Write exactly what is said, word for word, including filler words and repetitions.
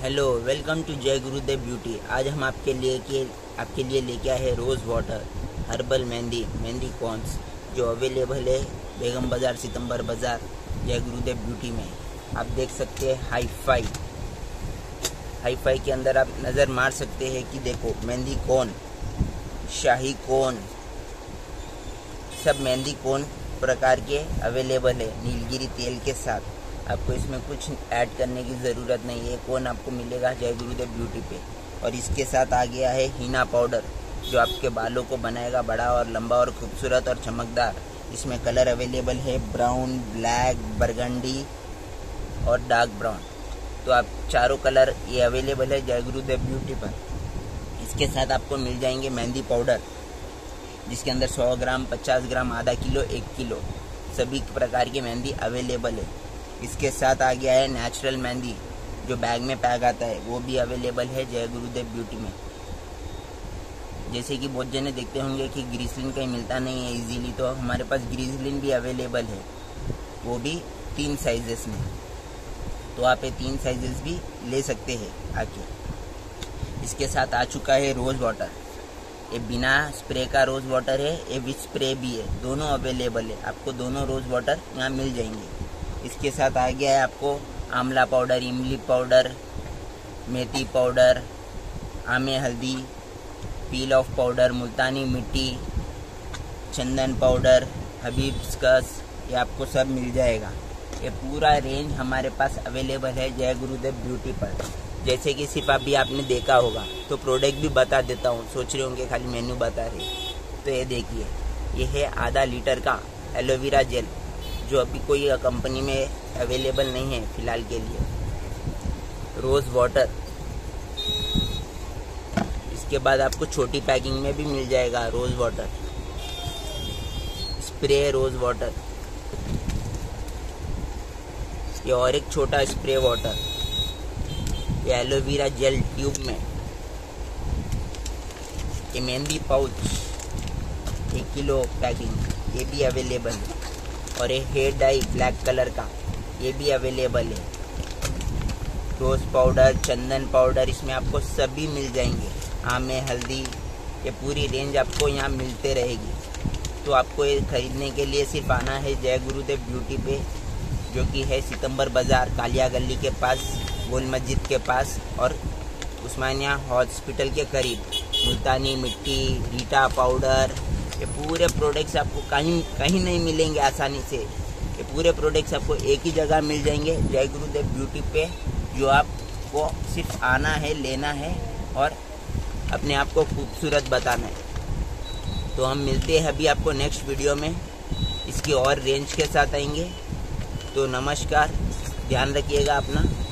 Hello, welcome to जय गुरुदेव beauty. आज हम आपके लिए के आपके लिए लेके आए हैं rose water herbal mehndi mehndi cones, जो अवेलेबल है बेगम बाज़ार, सितंबर बाज़ार, जय गुरुदेव ब्यूटी में। आप देख सकते हैं हाई फाई हाई फाई के अंदर आप नज़र मार सकते हैं कि देखो मेहंदी कोन, शाही कोन, सब मेहंदी कोन प्रकार के अवेलेबल है नीलगिरी तेल के साथ। आपको इसमें कुछ ऐड करने की ज़रूरत नहीं है। कोन आपको मिलेगा जय गुरुदेव ब्यूटी पे। और इसके साथ आ गया है हीना पाउडर, जो आपके बालों को बनाएगा बड़ा और लंबा और खूबसूरत और चमकदार। इसमें कलर अवेलेबल है ब्राउन, ब्लैक, बरगंडी और डार्क ब्राउन। तो आप चारों कलर ये अवेलेबल है जय गुरुदेव ब्यूटी पर। इसके साथ आपको मिल जाएंगे मेहंदी पाउडर, जिसके अंदर सौ ग्राम, पचास ग्राम, आधा किलो, एक किलो सभी प्रकार की मेहंदी अवेलेबल है। इसके साथ आ गया है नेचुरल मेहंदी, जो बैग में पैक आता है, वो भी अवेलेबल है जय गुरुदेव ब्यूटी में। जैसे कि बहुत जने देखते होंगे कि ग्रीसलिन कहीं मिलता नहीं है इजीली, तो हमारे पास ग्रीसलिन भी अवेलेबल है, वो भी तीन साइजेस में। तो आप ये तीन साइजेस भी ले सकते हैं आके। इसके साथ आ चुका है रोज़ वाटर। ये बिना स्प्रे का रोज़ वाटर है, ये विथ स्प्रे भी है, दोनों अवेलेबल है। आपको दोनों रोज़ वाटर यहाँ मिल जाएंगे। इसके साथ आ गया है आपको आंवला पाउडर, इमली पाउडर, मेथी पाउडर, आमे हल्दी, पील ऑफ पाउडर, मुल्तानी मिट्टी, चंदन पाउडर, हबीबस्कस, ये आपको सब मिल जाएगा। ये पूरा रेंज हमारे पास अवेलेबल है जय गुरुदेव ब्यूटी पर। जैसे कि सिर्फ अभी आपने देखा होगा, तो प्रोडक्ट भी बता देता हूँ। सोच रहे होंगे खाली मेन्यू बता रहे, तो ये देखिए, ये है आधा लीटर का एलोवेरा जेल, जो अभी कोई कंपनी में अवेलेबल नहीं है फिलहाल के लिए। रोज़ वाटर, इसके बाद आपको छोटी पैकिंग में भी मिल जाएगा rose water, spray rose water, ये और एक छोटा स्प्रे वाटर, ये एलोवेरा जेल ट्यूब में, ये मेहंदी पाउच एक किलो पैकिंग, ये भी अवेलेबल है। और ये हेयर डाई ब्लैक कलर का, ये भी अवेलेबल है। रोज़ पाउडर, चंदन पाउडर, इसमें आपको सभी मिल जाएंगे। आमे हल्दी, ये पूरी रेंज आपको यहाँ मिलते रहेगी। तो आपको ये खरीदने के लिए सिर्फ आना है जय गुरुदेव ब्यूटी पे, जो कि है सितंबर बाज़ार, कालिया गली के पास, गोल मस्जिद के पास और उस्मानिया हॉस्पिटल के करीब। मुल्तानी मिट्टी, रीटा पाउडर, ये पूरे प्रोडक्ट्स आपको कहीं कहीं नहीं मिलेंगे आसानी से। ये पूरे प्रोडक्ट्स आपको एक ही जगह मिल जाएंगे जय गुरुदेव ब्यूटी पे, जो आपको सिर्फ आना है, लेना है और अपने आप को खूबसूरत बताना है। तो हम मिलते हैं अभी आपको नेक्स्ट वीडियो में, इसकी और रेंज के साथ आएंगे। तो नमस्कार, ध्यान रखिएगा अपना।